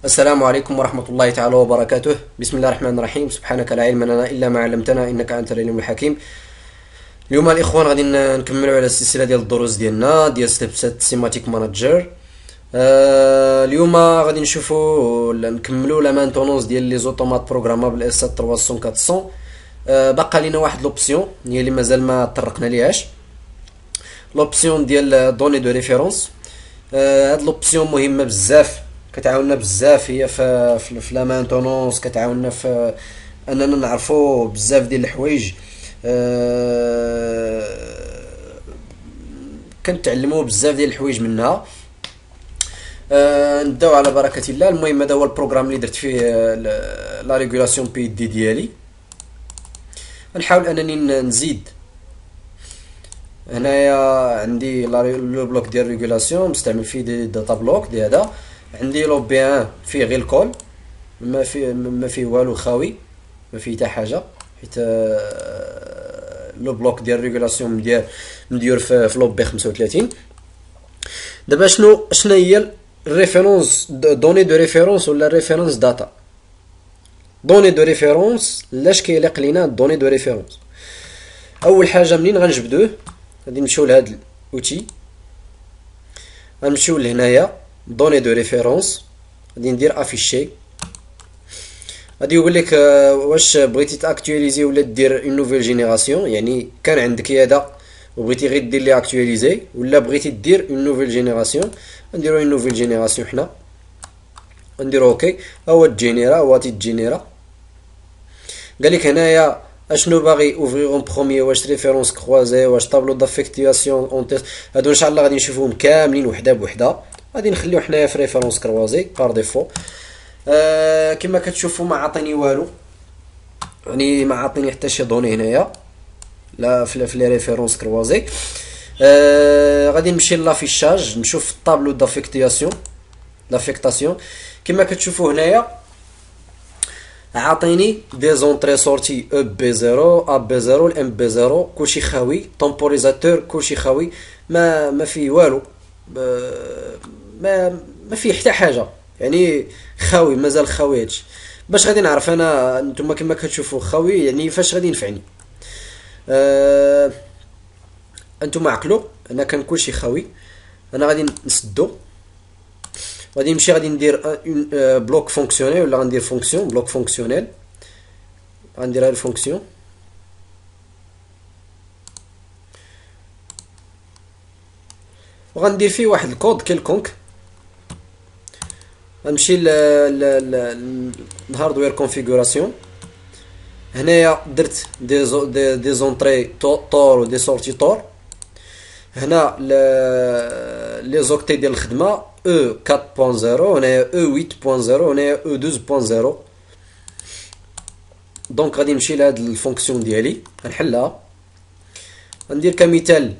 السلام عليكم ورحمة الله تعالى وبركاته. بسم الله الرحمن الرحيم. سبحانك لا علم لنا إلا ما علمتنا إنك أنت العليم الحكيم. اليوم الإخوان غادي نكملوا على السلسلة ديال الدروس ديالنا ديال ستيب سيماتيك مانجر. اليوم غادي نكملوا لا مانتونونس ديال لي زوتومات بروغرامابل اس 7 300 400. بقى لينا واحد لوبسيون هي اللي مازال ما طرقنا ليهاش، لوبسيون ديال دوني دو ريفيرونس. هاد لوبسيون مهمه بزاف، كتعاوننا بزاف هي في لا مانتونونس، كتعاوننا في اننا نعرفوا بزاف ديال الحوايج، كنتعلموا بزاف ديال الحوايج منها. نبداو على بركه الله. المهم هذا هو البروغرام اللي درت فيه لا ريغولاسيون بي دي ديالي. نحاول انني نزيد. هنايا عندي لو بلوك ديال ريغولاسيون مستعمل فيه دي داتا بلوك دي هذا. عندي لو بي 1 فيه غير الكول، ما فيه والو، خاوي، ما فيه حتى حاجه، حيت لو بلوك ديال ريغولاسيون مديور في لوب بي 35. دابا شنو هي الريفيرونس دوني دو ريفيرونس ولا ريفيرونس داتا؟ دوني دو ريفيرونس لاش كيليق لينا دوني دو ريفيرونس؟ اول حاجه منين غنجبدوه؟ غادي نمشيو لهاد الاوتي، غنمشيو لهنايا دوني دو ريفيرونس، غادي ندير افيشي. غادي يقول لك واش بغيتي تاكtualiser ولا دير اون نوفيل جينيراسيون، يعني كان عندك هذا وبغيتي غير دير لي اكtualiser ولا بغيتي دير اون نوفيل جينيراسيون. نديرو اون نوفيل جينيراسيون حنا، نديرو اوكي. هو تجينيرا، هو تيجينيرا. قال لك هنايا اشنو باغي اوفريغ اون بروميير، واش ريفيرونس كروازي، واش طابلو دافيكتياسيون اون تيست. هادو ان شاء الله غادي نشوفوهم كاملين وحده بوحده. غادي نخليو حنايا في ريفيرونس كروازي بار ديفو. كما كتشوفوا ما عاطيني والو، يعني ما عاطيني حتى شي دوني هنايا لا في لي ريفيرونس كروازي. غادي نمشي لافيشاج نشوف الطابلو دافيكتاسيون. كما كتشوفوا هنايا عاطيني دي زونطري سورتي او بي 0 ا بي 0 الام بي 0 كلشي خاوي، طومبوريزاتور كلشي خاوي، ما فيه والو، ما فيه حتى حاجه، يعني خاوي، مازال خاوي. هادشي باش غادي نعرف انا نتوما كما كتشوفوا خاوي يعني فاش غادي ينفعني. انتوما عقلوا انا كان كلشي خاوي. انا غادي نسدو، غادي نمشي غادي ندير بلوك فونكسيونيل ولا غندير فونكسيون بلوك فونكسيونيل. غنديرها الفونكسيون وغندير فيه واحد الكود كيلكونك. غنمشي للهاردوير كونفيغوراسيون. هنايا درت دي زونطري طور و دي سورتي طور. هنا لي زوكتي ديال الخدمه او 4.0، هنايا او 8.0، هنايا او 12.0. دونك غادي نمشي لهاد الفونكسيون ديالي غنحلها. غندير كمثال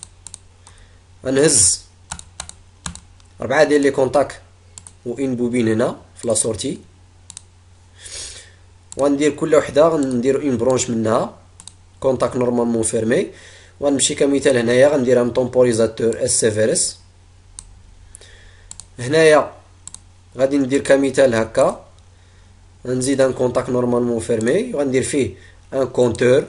غنهز 4 ديال لي كونتاك و ان بوبين هنا في لا سورتي، وغندير كل وحده غندير اون برونش منها كونتاك نورمالمون فيرمي. وغنمشي كمثال هنايا غنديرها من طومبوريزاتور اس سيفيرس. هنايا غادي ندير كمثال هكا، غنزيد ان كونتاك نورمالمون فيرمي وغندير فيه ان كونتور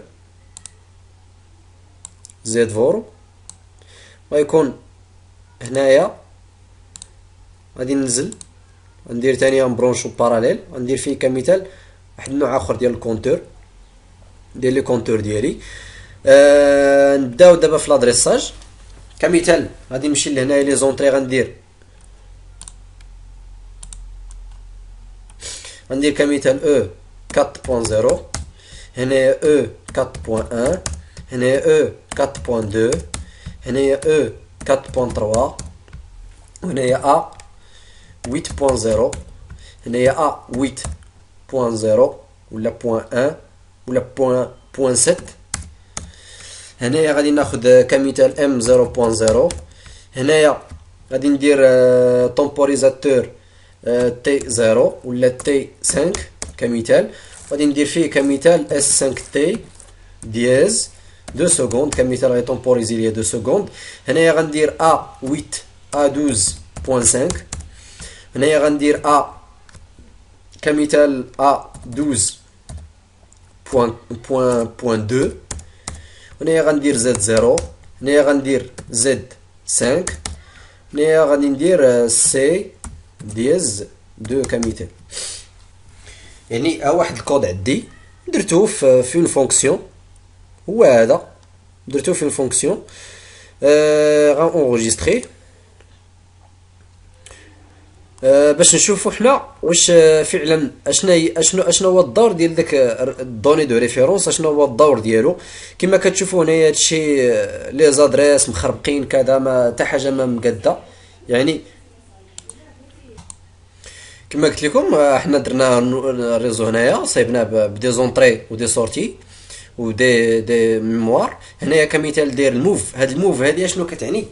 زد فور، ويكون هنايا غادي ننزل غندير ثاني نبرونشو باراليل، غندير فيه كمثال واحد النوع اخر ديال الكونتور ديال لي كونتور ديالي. نبداو دابا في لادريساج. كمثال غادي نمشي لهنايا لي زونطري غندير كمثال او 4.0، هنايا او 4.1، هنايا او 4.2، هنايا او 4.3، وهنايا ا 8.0، هنايا ا 8.0 ولا بوان 1 ولا بوان 7. هنايا غادي ناخد كمثال ام 0.0. هنايا غادي ندير طومبوريزاتور تي 0 ولا تي 5 كمثال، غادي ندير فيه كمثال اس 5 تي دياز 2 سكوند، كمثال غادي طومبوريزي ليا 2 سكوند. هنايا غندير ا 8 ا 12.5، هنايا غندير ا كمثال A12.2. هنايا غندير Z0، هنايا غندير Z5، هنايا غادي ندير سي دياز 2 كمثال. يعني ها واحد الكود عندي درتو في اون فونكسيون، هو هذا درتو في اون فونكسيون. غنونجستري باش نشوفو حنا واش فعلا اشنو هو الدور ديال داك الدوني دو ريفيرونس، اشنو هو الدور ديالو. كما كتشوفوا هنايا هادشي لي زادريس مخربقين كذا، ما حتى حاجه ما مقاده. يعني كما قلت لكم حنا درنا الريزو هنايا، صايبناه بدي زونطري ودي سورتي ودي ميموار. هنايا كمثال داير الموف. هاد الموف هادي اشنو كتعني؟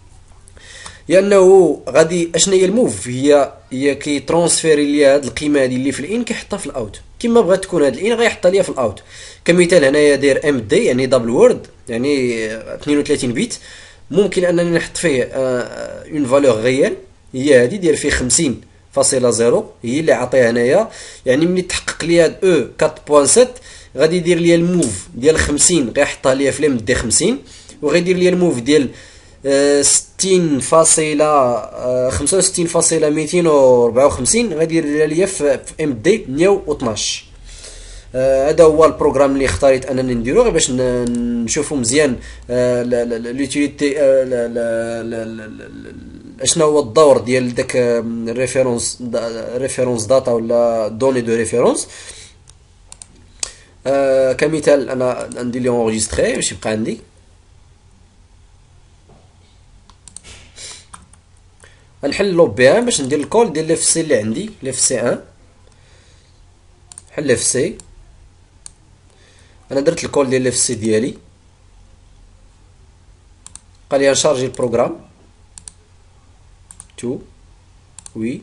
لانه غادي اشنو هي الموف؟ هي كي ترونسفيري لي هاد القيمه هادي اللي في الان كيحطها في الاوت. كما بغات تكون هاد الان غيحطها ليا في الاوت. كمثال هنايا داير ام دي يعني دبل وورد، يعني 32 بيت. ممكن انني نحط فيه اون فالور غيال، هي هادي داير فيه 50.0 هي اللي عطيها هنايا. يعني ملي تحقق لي هاد او 4.7 غادي يدير لي الموف ديال 50 غيحطها ليا في لم دي 50، وغيدير لي الموف ديال 65.254 غادي يدير ليا في ام دي 112. هذا هو البروغرام اللي اختاريت انني نديرو غير باش نشوفوا مزيان لوتيليتي اشنا هو الدور ديال داك ريفيرونس داتا ولا دوني دو ريفيرونس. كمثال انا ندير لي اونغيستري باش يبقى عندي. غنحل لوب بي ان باش ندير الكول ديال اف سي اللي عندي، اف سي 1. حل اف سي، انا درت الكول ديال اف سي ديالي، قال لي نشارجي البروغرام. تو وي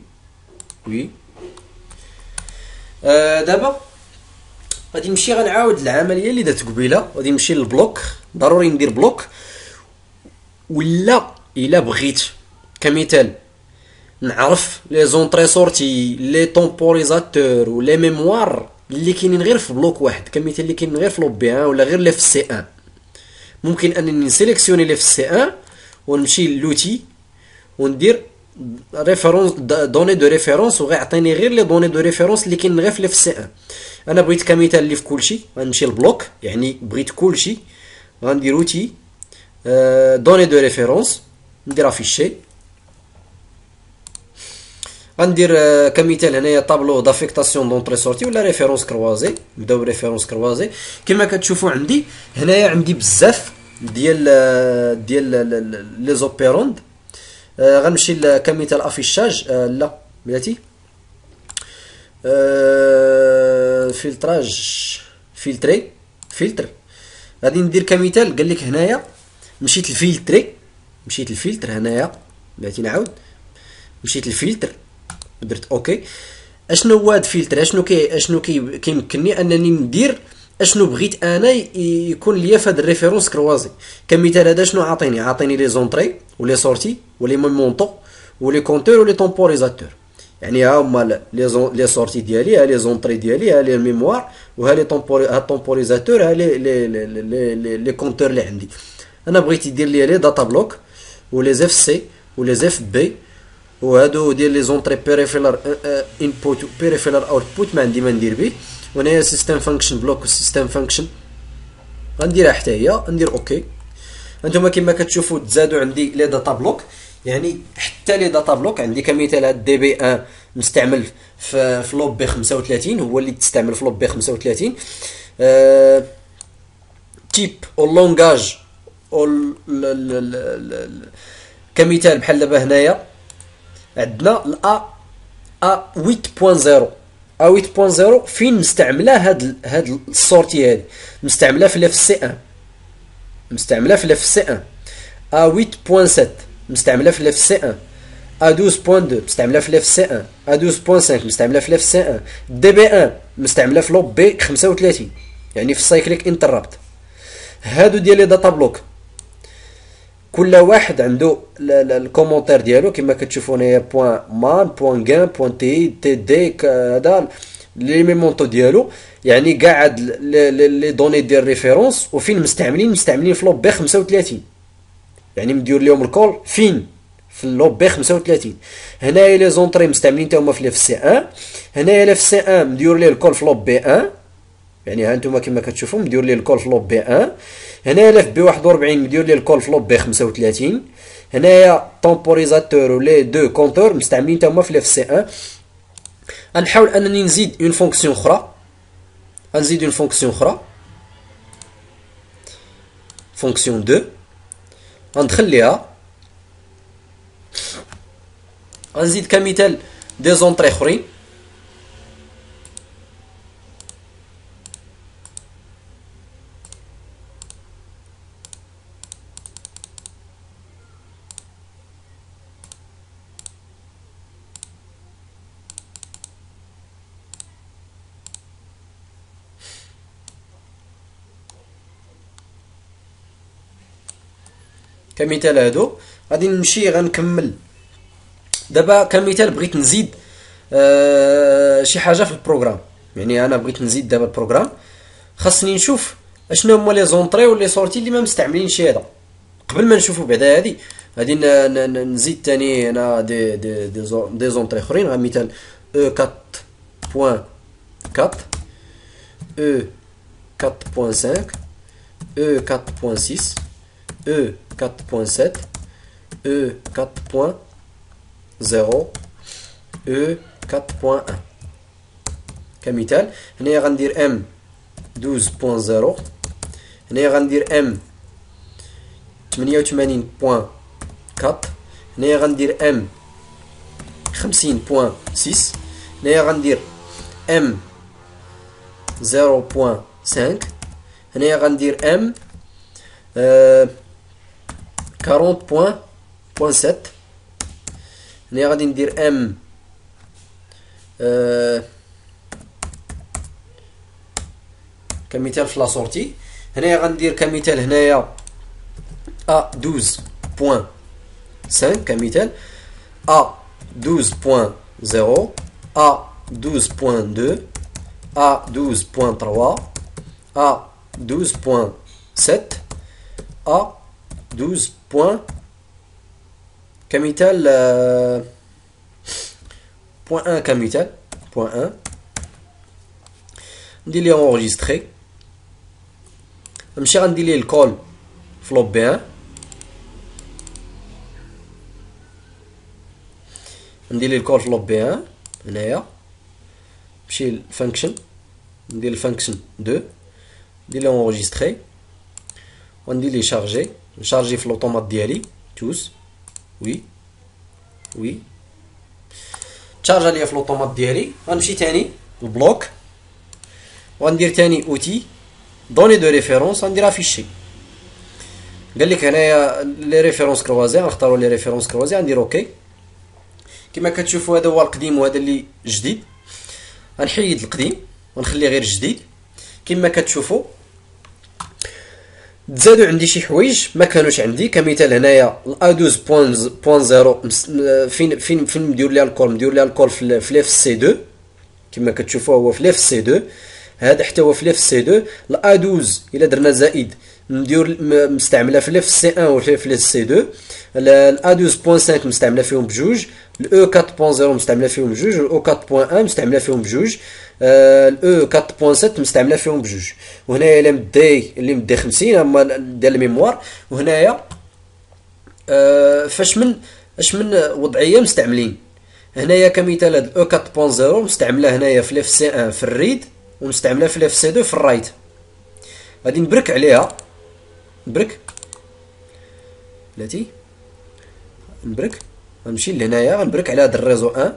دابا غادي نمشي غنعاود العمليه اللي درت قبيله. غادي نمشي للبلوك، ضروري ندير بلوك. ولا الا بغيت كمثال نعرف لي زونطري سورتي لي طومبوريزاتور ولي ميموار اللي كاينين غير في بلوك واحد، كمثال اللي كاين غير في لوب بي 1 ولا غير لي في سي 1، ممكن انني نسيليكسيوني لي في سي 1 ونمشي لوتي وندير ريفيرونس دوني دو ريفيرونس، وغيعطيني غير لي دوني دو ريفيرونس اللي كاين غير في لي في سي 1. انا بغيت كمثال اللي في كلشي، غنمشي للبلوك يعني بغيت كلشي، غندير اوتي دوني دو ريفيرونس، ندير افيشي. غندير كمثال هنايا طابلو دافيكتاسيون دونطري سورتي ولا ريفيرونس كروازي. نبداو بريفيرونس كروازي. كما كتشوفوا عندي هنايا عندي بزاف ديال لي زوبيروند. غنمشي كمثال افيشاج، لا بلاتي فلتراج فلتر. غادي ندير كمثال قال لك هنايا مشيت الفلتر هنايا بلاتي نعاود مشيت الفلتر درت اوكي. اشنو هو هاد الفلتر؟ اشنو كيمكنني انني ندير اشنو بغيت انا يكون ليا في هاد الريفيرونس كروازي. كمثال هذا شنو عاطيني لي زونطري ولي سورتي ولي مونطو ولي كونتور ولي طومبوريزاتور. يعني ها هما لي سورتي ديالي، ها لي زونطري ديالي، ها لي ميموار، وها لي طومبوريزاتور، ها لي كونتور اللي عندي. انا بغيت يدير لي لي داتا بلوك ولي اف سي ولي اف بي، وهادو ديال لي زونطري بيريفيرال انبوت بيريفيرال اوتبوت ما عندي ما ندير به. وهنايا سيستم فانكشن بلوك والسيستم فانكشن غنديرها حتى هي، ندير اوكي. انتما كما كتشوفوا تزادوا عندي لي داتا بلوك، يعني حتى لي داتا بلوك عندي كمثال هاد دي بي 1 مستعمل في لوب بي 35، هو اللي تستعمل في لوب بي 35. تيب او لونغاج او كمثال بحال دابا هنايا عندنا الA 8.0. A8.0 فين مستعمله هاد السورتي هادي؟ مستعمله في الاف سي 1، مستعمله في الاف سي 1. A8.7 مستعمله في الاف سي 1. A12.2 مستعمله في الاف سي 1. A12.5 مستعمله في الاف سي 1. دي بي 1 مستعمله في لوب بي 35 يعني في السايكليك انترابت. هادو ديال لي داتا بلوك كل واحد عنده الكومونتير ديالو كما كتشوفوا هنايا بوان مان بوان غان بوان تي دي هذا لي ميمونطو ديالو، يعني كاع هاد لي دوني ديال ريفيرونس وفين مستعملين في لوب بي 35، يعني مدير لهم الكول فين في اللوب بي 35. هنايا لي زونطري مستعملين حتى هما في ليف سي 1. هنايا ليف سي 1 مدير ليه الكول في لوب بي 1، يعني ها انتم كما كتشوفوا مدير ليه الكول في لوب بي 1. هنايا ليف بي 41 مدير ليه الكول في لوب بي 35. هنايا طومبوريزاتور ولي دو كونتور مستعملين حتى هما في ليف سي 1. غنحاول انني نزيد اون فونكسيون اخرى، غنزيد اون فونكسيون اخرى، فونكسيون 2 غندخل ليها، غنزيد كمثال دي زونطري اخرين. كمثال هادو غادي نمشي غنكمل دابا. كمثال بغيت نزيد شي حاجه في البروغرام، يعني انا بغيت نزيد دابا البروغرام، خاصني نشوف اشنو هما لي زونطري ولي سورتي اللي ما مستعملينش هذا. قبل ما نشوفوا بعدا هادي غادي نزيد تاني انا دي زونطري اخرين. غا مثال او 4.4 او 4.5 او 4.6 او 4.7 او 4.0 او 4.1 كمثال. هنايا غندير ام 12.0، هنايا غندير ام 88.4، هنايا غندير ام 50.6، هنايا غندير ام 0.5، هنايا غندير ام 40.7، هنايا غادي ندير ام كمثال في لا سورتي. هنايا غندير كمثال هنايا A 12.5 كمثال، A 12.0 A 12.2 A 12.3 A 12.7 A 12. كمثال بوان 1 كمثال بوان 1 ندير ليه اونغيستري، نمشي غندير ليه الكول في لوب بي 1، ندير ليه الكول في لوب بي 1 هنايا، نمشي للفانكشن ندير الفانكشن 2 ندير ليه اونغيستري وندير ليه شارجي، نشارجي في لوطومات ديالي توس وي وي تشارجا ليا في لوطومات ديالي. غنمشي تاني البلوك وغندير تاني اوتي دوني دو ريفيرونس غندير افيشي. قال لك هنايا لي ريفيرونس كروازي، غنختاروا لي ريفيرونس كروازي غندير اوكي. كما كتشوفوا هذا هو القديم وهذا اللي جديد، غنحيد القديم ونخلي غير الجديد. كما كتشوفوا تزادوا عندي شي حوايج ما كانوش عندي، كمثال هنايا ا 12.0 فين ندير ليها الكول، ندير ليها الكول في ليف سي 2 كما كتشوفوا هو في ليف سي 2، هذا حتى هو في ليف سي 2. ا 12 الا درنا زائد ندير مستعمله في ليف سي 1 وفي ليف سي 2. ا 12.5 مستعمله فيهم بجوج، الاو 4.0 مستعمله فيهم بجوج، والاو 4.1 مستعمله فيهم بجوج، الاو 4.7 مستعمله فيهم بجوج. وهنايا اللي مدي 50 هما ديال الميموار. وهنايا فاش من وضعيه مستعملين هنايا كمثال هاد الاو 4.0 مستعمله هنايا في ليف سي 1 في الريد ومستعمله في ليف سي 2 في الرايت. غادي نبرك عليها، نبرك بلاتي نبرك، غنمشي لهنايا غنبرك على هاد الريزو 1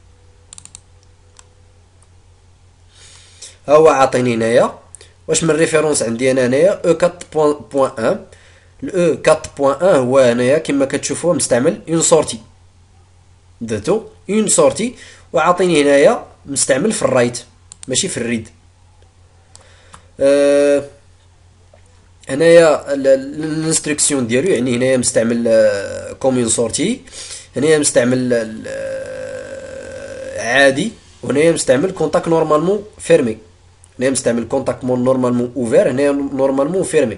ها هو عاطيني هنايا واش من ريفيرونس عندي انا هنايا او 4.1. الاو 4.1 هو هنايا كما كتشوفوا مستعمل اون سورتي، درتو اون سورتي وعاطيني هنايا مستعمل في الرايت ماشي في الريد. هنايا الانستركسيون ديالو، يعني هنايا مستعمل كومين سورتي، هنايا مستعمل عادي، وهنايا مستعمل كونتاك نورمالمون فيرمي. هنايا مستعمل كونتاك نورمالمون اوفير، هنايا نورمالمون فيرمي.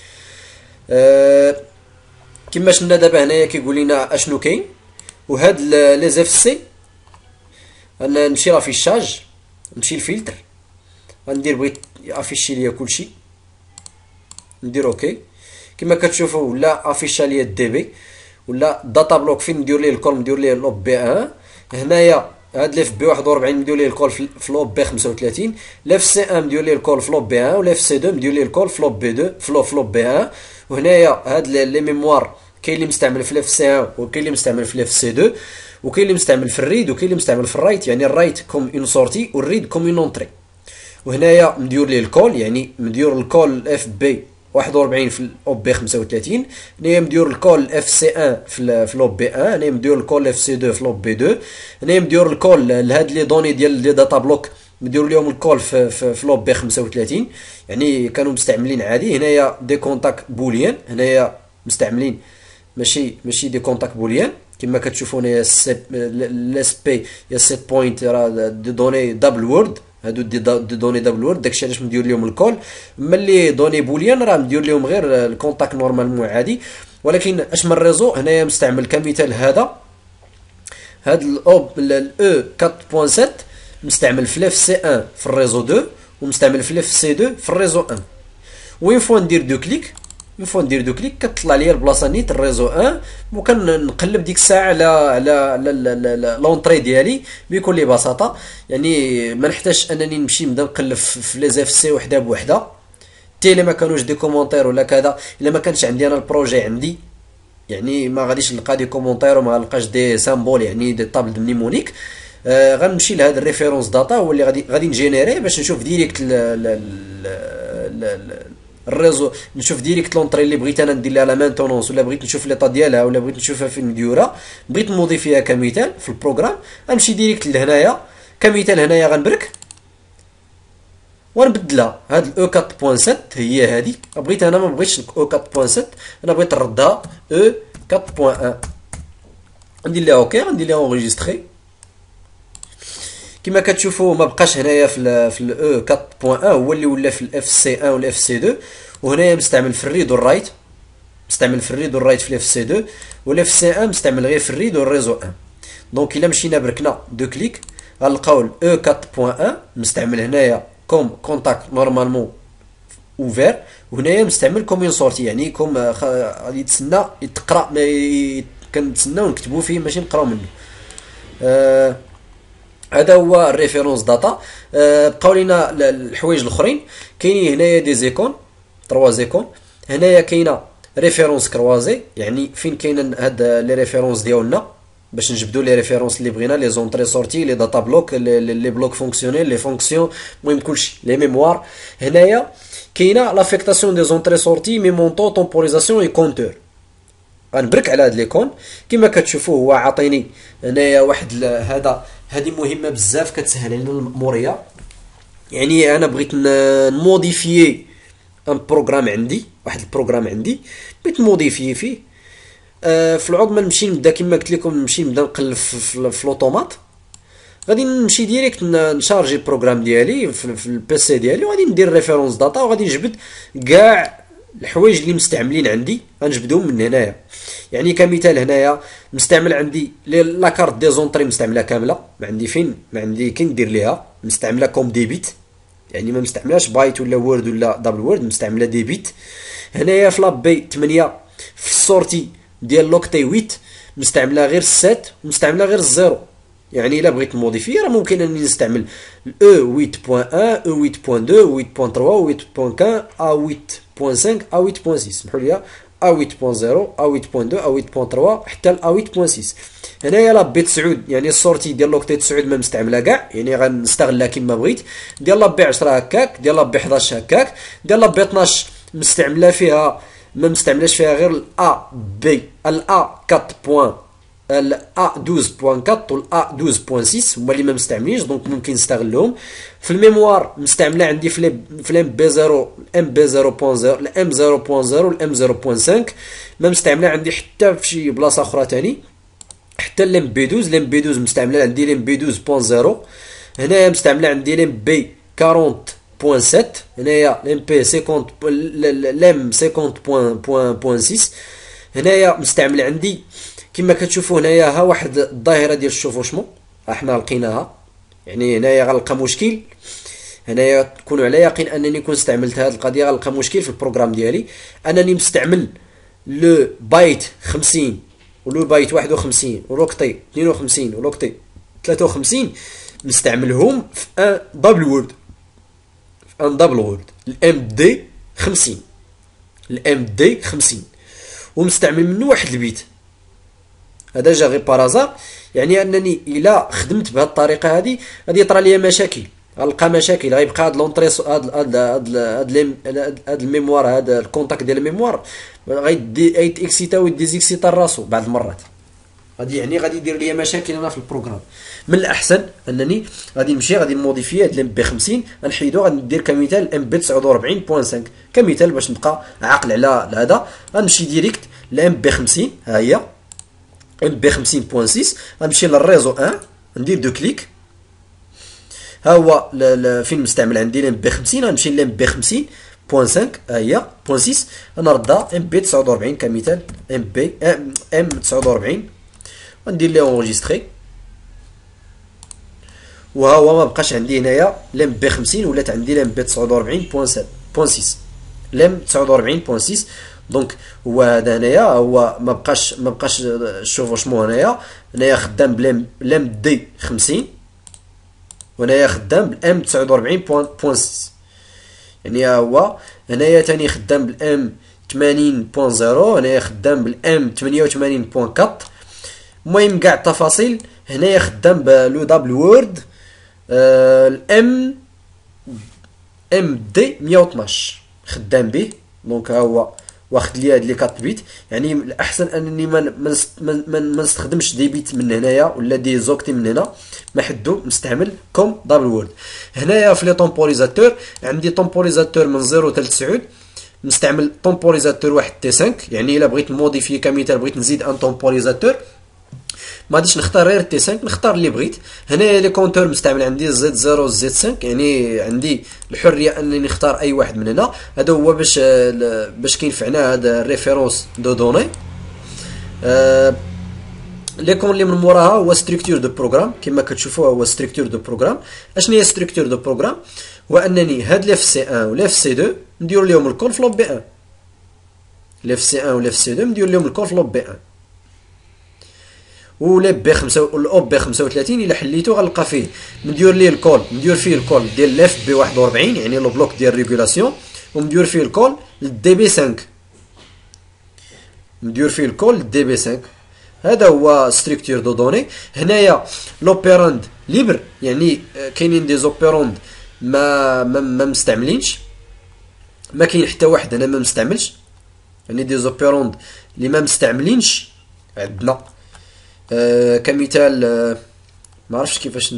كما شفنا دابا هنايا كيقول لنا اشنو كاين. وهاد لي زيف سي انا نمشي لافيشاج، نمشي للفلتر، غندير بغيت افيشي ليا كلشي، ندير اوكي. كما كتشوفوا ولا افيشا ليا دي بي، ولا داتا بلوك فين ندير ليه الكول، ندير ليه لوب بي 1. هنايا هاد ليف بي 41 ندير ليه الكول في لوب بي 35، ليف سي 1 ندير ليه الكول في لوب بي 1، وليف سي 2 ندير ليه الكول في لوب بي 2 في لوب بي 1. وهنايا هاد لي ميموار كاين اللي مستعمل في ليف سي 1 وكاين اللي مستعمل في ليف سي 2، وكاين اللي مستعمل في الريد وكاين اللي مستعمل في الرايت، يعني الرايت كوم اون سورتي والريد كوم اون اونتري. وهنايا مدير ليه الكول، يعني مدير الكول اف بي 41 في الاوب بي 35، هنايا مدير الكول اف سي 1 في لوب بي 1، هنايا مدير الكول اف سي 2 في لوب بي 2، هنايا مدير الكول لهاد لي دوني ديال لي داتا بلوك مدير لهم الكول في لوب بي 35، يعني كانوا مستعملين عادي. هنايا دي كونتاك بوليان، هنايا مستعملين ماشي دي كونتاك بوليان. كما كتشوفوا هنايا الاس بي يا سيت بوينت راه دي دوني دبل وورد، هادو دي دوني دبل وورد، داكشي علاش مدير لهم الكول. ملي دوني بوليان راه مدير لهم غير الكونتاك نورمالمون عادي. ولكن اش من الريزو هنايا مستعمل كمثال هاد الاوب الاو 4.7 مستعمل في ليف سي 1 في الريزو 2، ومستعمل في ليف سي 2 في الريزو 1. وين فوا ندير دو كليك، كتطلع ليا البلاصه نيت الريزو 1، وكنقلب ديك الساعه على لونطري ديالي بكل بساطه. يعني ما نحتاجش انني نمشي نبدا نقلب في لي زيف سي وحده بوحده، حتى الا ما كانوش دي كومونتير ولا كذا، الا ما كانش عندي انا البروجي عندي، يعني ما غاديش نلقى دي كومونتير وما غنلقاش دي سامبول، يعني دي طابل دو نيمونيك. غنمشي لهاد الريفيرونس داتا، هو اللي غادي نجينيري باش نشوف ديريكت الريزو، نشوف ديريكت لونطري اللي بغيت انا ندير لها لا مانتونونس، ولا بغيت نشوف ليطا ديالها، ولا بغيت نشوفها فين مديوره، بغيت نموديفيها كمثال في البروغرام. غنمشي ديريكت لهنايا كمثال، هنايا غنبرك ونبدلها. هاد الاو 4.7 هي هادي، بغيت انا ما بغيتش الاو 4.7، انا بغيت نردها او 4.1. ندير لها اوكي، غندير لها اونغيستري. كما كتشوفوا ما بقاش هنايا في الاو 4.1، هو اللي ولا في الاف سي 1 والاف سي 2. وهنايا مستعمل في الريد والرايت، مستعمل في الريد والرايت في الاف سي 2، والاف سي 1 مستعمل غير في الريد والريزو 1. دونك الا مشينا بركنا دو كليك غنلقاو الاو 4.1 مستعمل هنايا كوم كونتاكت نورمالمون اوفير، وهنايا مستعمل كوم اون سورتي، يعني كوم غادي يتسنى يتقرا، كنتسناو نكتبو فيه ماشي نقراو منه. هذا هو الريفيرونس داتا. بقاو لينا الحوايج الاخرين، كاينين هنايا دي زيكون 3 زيكون. هنايا كاينه ريفيرونس كروازي، يعني فين كاينين هاد لي ريفيرونس ديالنا باش نجبدوا لي ريفيرونس اللي بغينا، لي زونطري سورتي، لي داتا بلوك، لي بلوك فونكسيونيل، لي فونكسيون، المهم كلشي، لي ميموار. هنايا كاينه لافيكتاسيون دي زونطري سورتي، مي مونطو، تومبوريزاسيون اي كونتور. غنبرك على هاد ليكون. كما كتشوفوا هو عاطيني هنايا واحد هذه مهمه بزاف كتسهل علينا الماموريه. يعني انا بغيت نموديفيي ان بروغرام عندي، واحد البروغرام عندي بغيت نموديفيي فيه. في العوض ما نمشي نبدا كما قلت لكم، نمشي نبدا نقلب في لوطومات، غادي نمشي ديريكت نشارجي البروغرام ديالي في البيسي ديالي، وغادي ندير ريفيرونس داتا، وغادي نجبد كاع الحوايج اللي مستعملين عندي غنجبدهم من هنايا. يعني كمثال هنايا مستعمل عندي لا كارت دي زونطري مستعمله كامله، ما عندي فين ما عندي كي ندير ليها، مستعمله كوم ديبيت، يعني ما مستعملاش بايت ولا وورد ولا دبل وورد، مستعمله ديبيت. هنايا في لابي 8 في السورتي ديال لوكتي 8 مستعمله غير 7 ومستعمله غير الزيرو. يعني الا بغيت نموديفي راه ممكن انني نستعمل او 8.1 او 8.2 8.3 8.4 ا 8.5 ا 8.6، سمحوا لي، ا 8.0 ا 8.2 ا 8.3 حتى ا 8.6. هنايا لابي 9 يعني السورتي ديال لوكتي 9 ما مستعمله كاع، يعني غنستغلها كما بغيت. ديال لابي 10 هكاك، ديال لابي 11 هكاك، ديال لابي 12 مستعمله فيها ما مستعملاش فيها غير الا بي الا 4.1 ال A12.4 وال A12.6 هما اللي ما مستعملينش، دونك ممكن نستغلهم. في الميموار مستعمله عندي في الام بي 0 الام بي 0.0 الام 0.0 والام 0.5. ما مستعمله عندي حتى في شي بلاصه اخرى تاني. حتى الام بي 12 الام بي 12 مستعمله عندي الام بي 12.0. هنايا مستعمله عندي الام بي 40.7. هنايا الام بي 50 الام 50.6. هنايا مستعمل عندي كما كتشوفوا هنايا ها واحد الظاهره ديال الشوفوشمون احنا لقيناها. يعني هنايا غنلقى مشكل، هنايا تكونوا على يقين انني كون استعملت هذه القضيه غنلقى مشكل في البروغرام ديالي. انني مستعمل لو بايت 50 ولو بايت 51 ولوكتي 52 ولوكتي 53 مستعملهم في ان دبل وورد، في ان دبل وورد الام دي 50 الام دي 50 ومستعمل منه واحد البيت. هذا جا غير بارازار، يعني انني الا خدمت بهذه الطريقه هذه غادي يطرى لي مشاكل، غنلقى مشاكل، غيبقى هاد لونطريس هاد الميموار هذا الكونتاكت ديال الميموار غيتيكسيتا ويديزيكسيتا راسو بعض المرات. غادي يعني غادي يدير لي مشاكل انا في البروغرام. من الاحسن انني غادي نمشي غادي نموديفي هاد الام بي 50 غنحيدو، غادي ندير كمثال ام بي 49.5 كمثال باش نبقى عاقل على هذا. غنمشي ديريكت لام بي 50 ها هي ام بي 50.6. غنمشي للريزو 1 ندير دو كليك. ها هو فين مستعمل عندي الام بي 50. غنمشي لام بي 50.5 ها هي .6 غنردها ام بي 49 كمثال ام بي ام 49 وندير لي اونجستري. وها هو ما بقاش عندي هنايا لام بي 50 ولات عندي لام بي 49.6 لام 49.6. دونك هو هذا هنايا هو ما بقاش الشوفوشمون هنايا خدام بلام دي 50 وهنايا خدام بالام 49.6. يعني ها هو هنايا تاني خدام بالام 80.0 هنايا خدام بالام 88.4. المهم كاع التفاصيل هنايا خدام بلو دبل وورد الام دي 112 خدام به. دونك ها هو واخد لي هاد لي 4 بيت. يعني الاحسن انني ما نستخدمش دي بيت من هنايا ولا دي زوكتي من هنا، ما حدو مستعمل كوم دبل وورد. هنايا في لي طومبوريزاتور عندي طومبوريزاتور من 0 حتى 9 نستعمل طومبوريزاتور واحد تي 5. يعني الا بغيت نموديفي كمثال بغيت نزيد ان طومبوريزاتور ما غاديش نختار غير تي 5 نختار اللي بغيت. هنايا لي كونتور مستعمل عندي زد 0 و زد 5 يعني عندي الحريه انني نختار اي واحد من هنا. هذا هو باش كينفعنا هذا الريفيرونس دو دوني. ليكون اللي من موراها هو ستركتور دو بروغرام كما كتشوفوا هو ستركتور دو بروغرام. اشنو هي ستركتور دو بروغرام؟ هو انني هاد لي في سي 1 ولي في سي 2 ندير لهم الكول في لوب بي 1 لي في سي 1 ولي في سي 2 ندير لهم الكول في لوب بي 1 ولا بي 5 والاوب بي 35 الا حليتو غنلقى فيه ندير ليه الكول ندير فيه الكول ديال الاف بي 41 يعني لو بلوك ديال ريغولاسيون وندير فيه الكول للدي بي 5 ندير فيه الكول للدي بي 5. هذا هو ستركتور دو دوني. هنايا لوبيراند ليبر يعني كاينين دي زوبيروند ما مستعملينش، ما كاين حتى واحد انا ما مستعملش. يعني دي زوبيروند اللي ما مستعملينش عندنا كمثال ما عرفتش كيفاش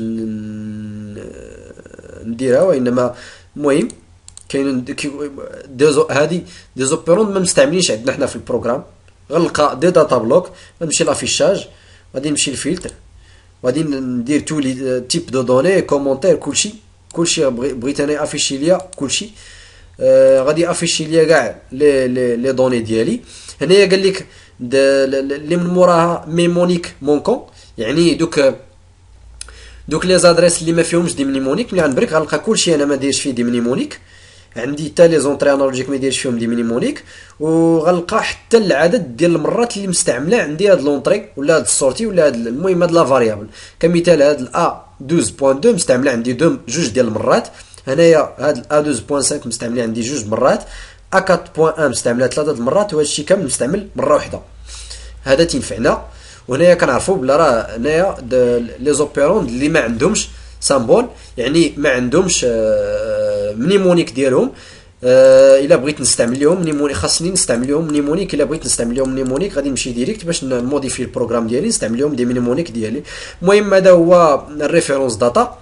نديرها وانما المهم كاين هذه دي زوبيروند ما مستعملينش عندنا حنا في البروغرام. غنلقى دي داتا بلوك غنمشي لافيشاج غادي نمشي للفلتر غادي ندير تو لي تيب دو دوني كومونتير كلشي بغيت انا افيشي ليا كلشي. غادي افيشي ليا كاع لي دوني ديالي. هنايا قال لك اللي من موراها ميمونيك مونكون يعني دوك لي زادريس اللي ما فيهمش دي ميمونيك. ملي غنبريك غنلقى كلشي انا ما دايرش فيه دي ميمونيك. عندي حتى لي زونطري انالوجيك ما دايرش فيهم دي ميمونيك وغنلقى حتى العدد ديال المرات اللي مستعمله عندي هاد لونطري ولا هاد السورتي ولا هاد المهم هاد لا فاريابل. كمثال هاد الا 12.2 مستعمله عندي جوج ديال المرات. هنايا هاد الا 12.5 مستعمله عندي جوج مرات. ا 4.1 مستعمله 3 المرات وهادشي كامل مستعمل مره واحده. هذا تينفعنا. وهنايا كنعرفوا بلا راه هنايا لي زوبيروند اللي ما عندهمش سامبول يعني ما عندهمش ميمونيك ديالهم الا بغيت نستعمل لهم نيمونيك خاصني نستعمل لهم نيمونيك. الا بغيت نستعمل لهم نيمونيك غادي نمشي ديريكت باش نموديفي البروغرام ديالي نستعمل لهم دي نيمونيك ديالي. المهم هذا هو الريفيرونس داتا.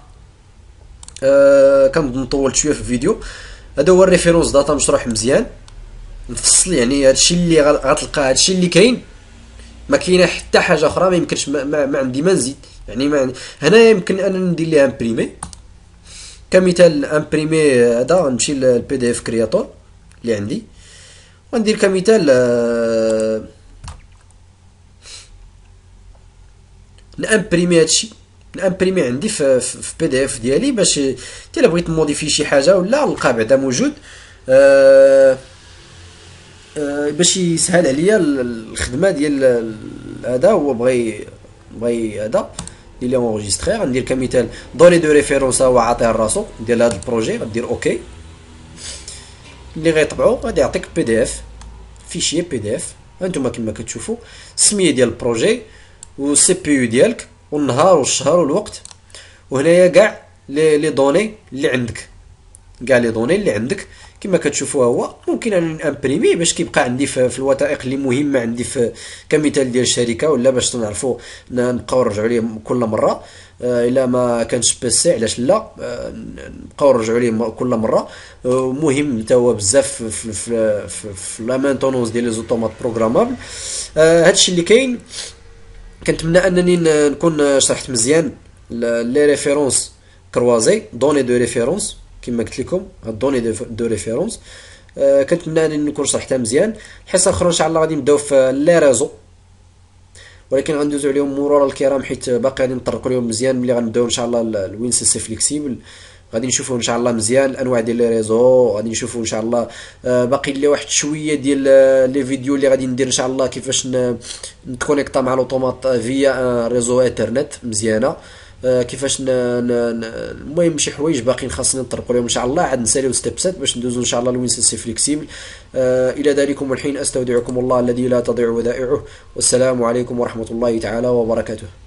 كنظن طولت شويه في الفيديو. هذا هو الريفيرونس داتا مشروح مزيان مفصل، يعني هادشي اللي غتلقى هادشي اللي كاين، ما كاينه حتى حاجه اخرى. ما يمكنش ما عندي ما نزيد، يعني ما هنا يمكن انني ندير ليها امبريمي كمثال. امبريمي هذا نمشي للبي دي اف كرياتور اللي عندي وندير كمثال نامبريمي هادشي، نامبريمي عندي في بي دي اف ديالي باش الا بغيت نموديفي شي حاجه ولا نلقى بعدا موجود باش يسهل عليا الخدمه ديال هذا. هو بغي هذا ندير ليه اونجستري، غندير كمثال دوني دو ريفيرونس هو عاطيه لراسو ديال هذا البروجي، غدير اوكي. اللي غيطبعو غادي يعطيك بي دي اف، فيشي بي دي اف هانتوما كما كتشوفوا السميه ديال البروجي والسي بي يو ديالك والنهار والشهر والوقت، وهنايا كاع لي دوني اللي عندك، كاع لي دوني اللي عندك كما كتشوفوا. هو ممكن ان نامبريمي باش كيبقى عندي في الوثائق اللي مهمه عندي في كمثال ديال الشركه، ولا باش نعرفوا نبقاو نرجعوا ليه كل مره. الا ما كانش بيسي علاش لا نبقاو نرجعوا ليه كل مره. مهم حتى هو بزاف في لا مانتونونس ديال لي زوتومات بروغرامابل. هادشي اللي كاين. كنتمنى انني نكون شرحت مزيان لي ريفيرونس كروازي دوني دو ريفيرونس كما قلت لكم، هاد دوني دو ريفيرونس. كنتمنى انني نكون شرحتها مزيان. الحصه الاخرى ان شاء الله غادي نبداو في لي ريزو، ولكن غندوزو عليهم مرورا الكرام حيت باقي غادي نطرقوا لهم مزيان. ملي غنبداو ان شاء الله الوين سي سي فليكسيبل غادي نشوفوا ان شاء الله مزيان الانواع ديال لي ريزو. غادي نشوفوا ان شاء الله باقي لي واحد شويه ديال لي فيديو اللي غادي ندير ان شاء الله كيفاش نكونيكطا مع لوطومات فيا ريزو انترنت مزيانه. كيفاش المهم شي حوايج باقيين خاصني نطرقوا لهم ان شاء الله. عاد نساليو ستيبسات باش ندوزو ان شاء الله لوين سي فليكسيبل. الى ذلكم الحين استودعكم الله الذي لا تضيع ودائعه، والسلام عليكم ورحمه الله تعالى وبركاته.